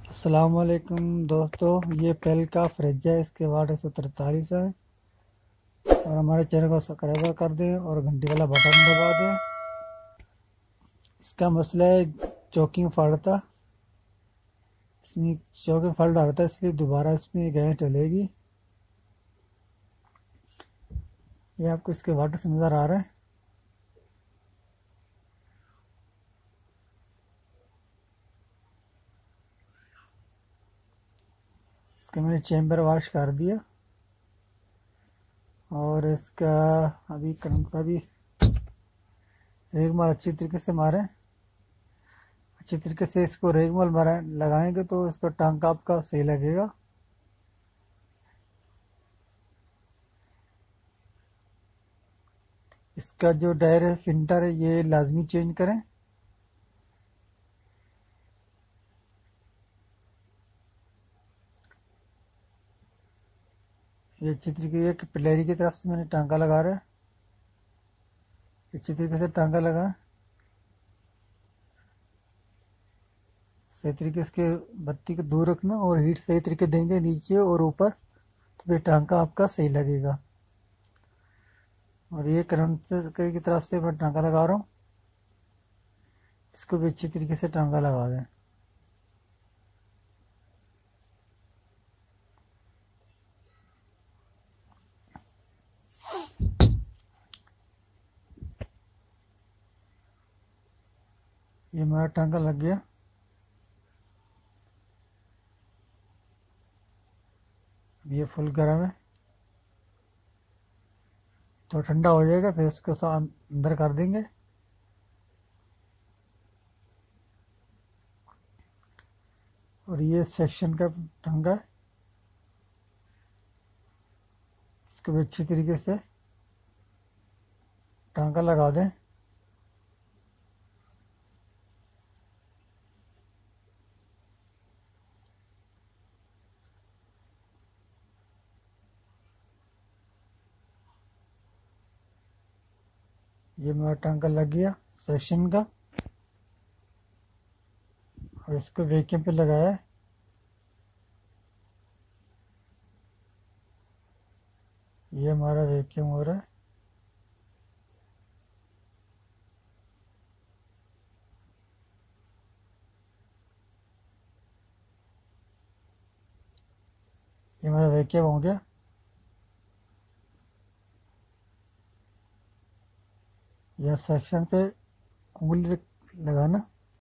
अस्सलाम वालेकुम दोस्तों, ये पेल का फ्रिज है। इसके वाट 143 है। और हमारे चैनल को सब्सक्राइब कर दें और घंटी वाला बटन दबा दें। इसका मसला है चौकिंग फाड़ता। इसमें चौकिंग फॉल्ट आ रहा था, इसलिए दोबारा इसमें गैस डलेगी। ये आपको इसके वाटर से नज़र आ रहा है। इसका मैंने चैम्बर वॉश कर दिया और इसका अभी करंट सा भी रेगमाल अच्छी तरीके से मारें। अच्छी तरीके से इसको रेगमाल मारा लगाएंगे तो इसका टांका आपका सही लगेगा। इसका जो डायर है फिल्टर है, ये लाजमी चेंज करें। ये अच्छी तरीके ये पिलहरी की तरफ से मैंने टांका लगा रहा है। अच्छी तरीके से टांका लगा सही तरीके से बत्ती को दूर रखना और हीट सही तरीके देंगे नीचे और ऊपर, तो फिर टांका आपका सही लगेगा। और ये करंट से की तरफ से मैं टांका लगा रहा हूँ। इसको भी अच्छी तरीके से टांका लगा दें। ये मेरा टांका लग गया। अब ये फुल गर्म है, तो ठंडा हो जाएगा फिर उसको अंदर कर देंगे। और ये सेक्शन का टांका है, इसको भी अच्छी तरीके से टांका लगा दें। ये मेरा टांका लग गया सेक्शन का। और इसको वैक्यूम पे लगाया है। ये हमारा वैक्यूम हो रहा है। ये हमारा वैक्यूम हो गया। यह सेक्शन पे उंगली लगाना